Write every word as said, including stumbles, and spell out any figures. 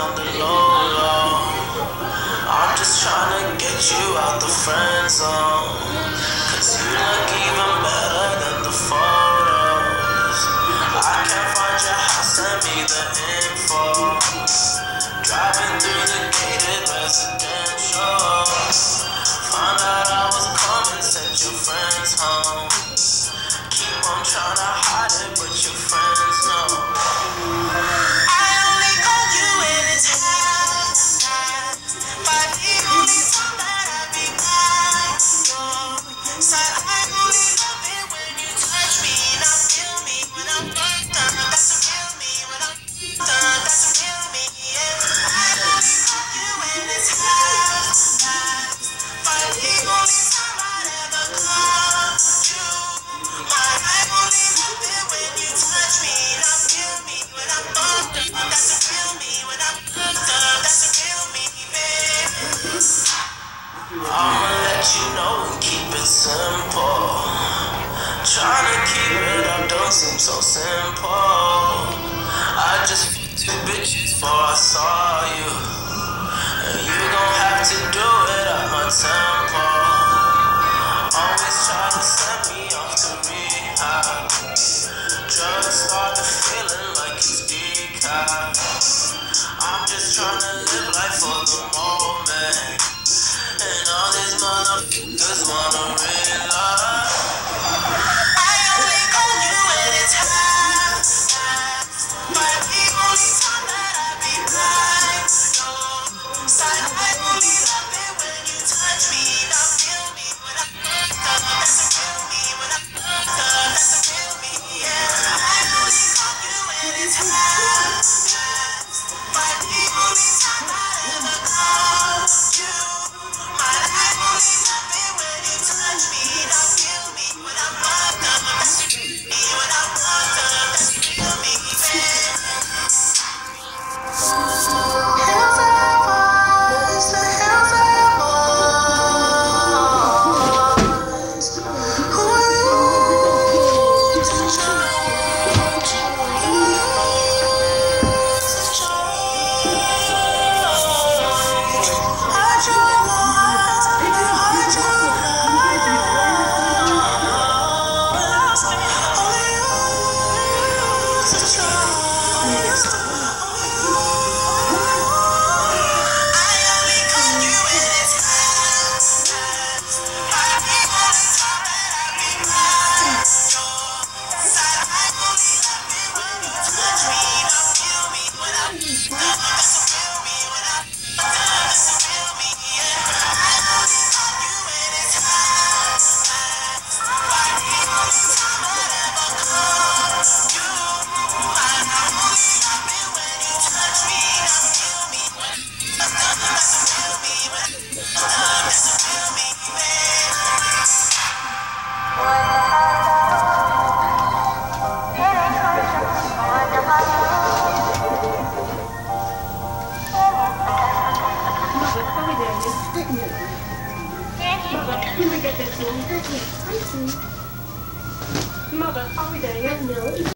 on the low, low. I'm just trying to get you out the friend zone, cause you look even better than the photos. I can't find your house, send me the info. Driving through the gated residential, found out I was coming, sent your friends home. Keep on trying to hide it, but your friends know. I only call you when it's hot, but the only time that I be mine. Said I only love it when you touch me, not feel me when I'm fucked up. That's a real me when I'm fucked up. That's a real me. Yeah. I only call you when it's hot, but the only time I'd ever call you. I only love it when you touch me, not feel me when I'm fucked up. That's a real me when I'm fucked up. That's a real me, babe. I'ma let you know and keep it simple. Trying to keep it up don't seem so simple. I just fucked two bitches before I saw you, and you gon' have to do it at my tempo. Always try to send me off to rehab. Drugs started feeling like it's decaf. I'm just trying to live life for the moment, and all these motherfuckers wanna realize. I only call you when it's hot, but the only time that I be blind. Said I only love it when you touch me, not feel me when I'm fucked up. That's a real me when I'm fucked up. That's a real me, yeah. I only call you when it's hot, but the only time I ever call you. My I only love it when you touch me, not feel me when I'm fucked up. That's a real me when I'm fucked up. That's a real me, babe. Hills I was, the hills I was. Who are you to judge? Who are you to judge? I tried love, I tried love. Only you to trust. I only call you when it's hot, but the only time that I be mine. Said I only love it when you touch me, not feel me when I'm fucked up. That's a real me when I'm fucked up. That's a real me, yeah. I only call you when it's hot, but the only time I'd ever call you. I only love it when you touch me, not feel me when I'm fucked up. That's a real me when I'm fucked up. That's a real me, Mother, are we there yet? No.